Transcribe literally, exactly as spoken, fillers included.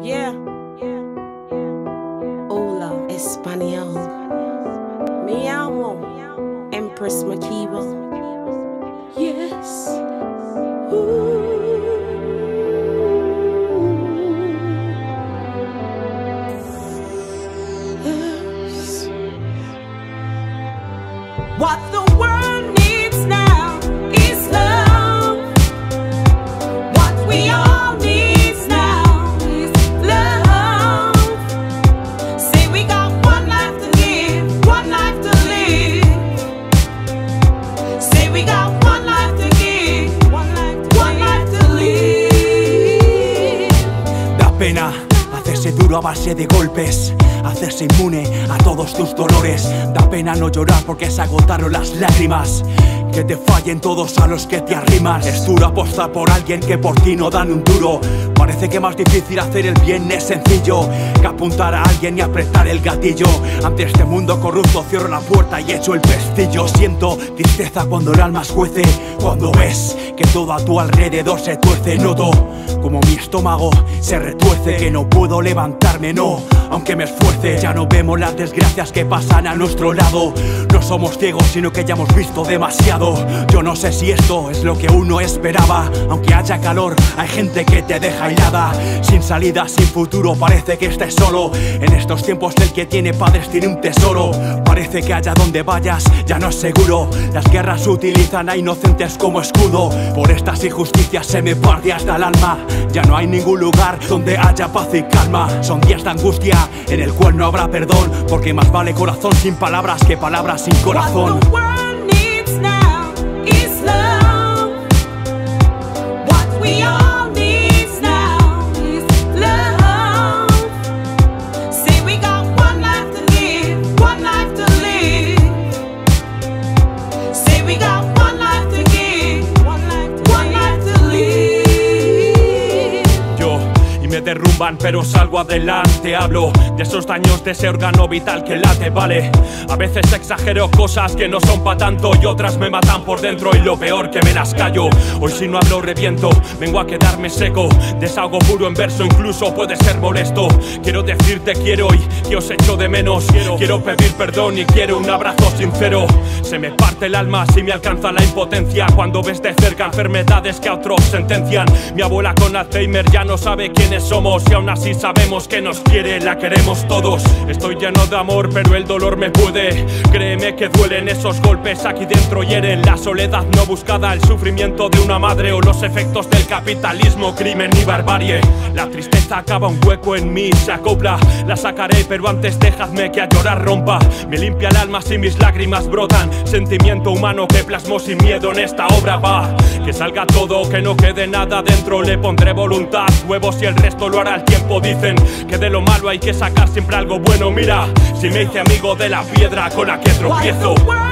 Yeah. Hola, español. Me llamo Empress Makiba. Yes. Ooh. Yes. What the world needs now is love. What we all need now is love. Say we got one life to live, one life to live. Say we got one life to give, one life to, one life to live. Da pena hacerse duro a base de golpes, hacerse inmune a todos tus dolores. Da pena no llorar porque se agotaron las lágrimas, que te fallen todos a los que te arrimas. Es duro apostar por alguien que por ti no dan un duro. Parece que más difícil hacer el bien es sencillo que apuntar a alguien y apretar el gatillo. Ante este mundo corrupto cierro la puerta y echo el pestillo. Siento tristeza cuando el alma escuece, cuando ves que todo a tu alrededor se tuerce. Noto como mi estómago se retuerce, que no puedo levantarme, no, aunque me esfuerce. Ya no vemos las desgracias que pasan a nuestro lado. No somos ciegos, sino que ya hemos visto demasiado. Yo no sé si esto es lo que uno esperaba. Aunque haya calor, hay gente que te deja helada. Sin salida, sin futuro, parece que estés solo. En estos tiempos el que tiene padres tiene un tesoro. Parece que allá donde vayas ya no es seguro. Las guerras utilizan a inocentes como escudo. Por estas injusticias se me parte hasta el alma. Ya no hay ningún lugar donde haya paz y calma. Son días de angustia en el cual no habrá perdón, porque más vale corazón sin palabras que palabras sin corazón. What the world needs now is love. What we all need now is love. Say we got one life to live, one life to live. Say we got one life to give, one life to, one life to live. Yo y me derrumban pero salgo adelante. Hablo de esos daños de ese órgano vital que late, vale. A veces exagero cosas que no son pa' tanto y otras me matan por dentro y lo peor que me las callo. Hoy si no hablo reviento, vengo a quedarme seco. Desahogo puro en verso, incluso puede ser molesto. Quiero decirte quiero y que os echo de menos. Quiero, quiero pedir perdón y quiero un abrazo sincero. Se me parte el alma si me alcanza la impotencia cuando ves de cerca enfermedades que a otros sentencian. Mi abuela con Alzheimer ya no sabe quiénes somos y aún así sabemos que nos quiere, la queremos todos. Estoy lleno de amor pero el dolor me puede. Créeme que duelen esos golpes, aquí dentro hieren. La soledad no buscada, el sufrimiento de una madre o los efectos del capitalismo, crimen y barbarie. La tristeza acaba un hueco en mí, se acopla. La sacaré pero antes dejadme que a llorar rompa. Me limpia el alma si mis lágrimas brotan. Sentimiento humano que plasmo sin miedo en esta obra va. Que salga todo, que no quede nada dentro. Le pondré voluntad, huevos y el resto lo hará el tiempo. Dicen que de lo malo hay que sacar siempre algo bueno. Mira, si me hice amigo de la piedra con la que tropiezo.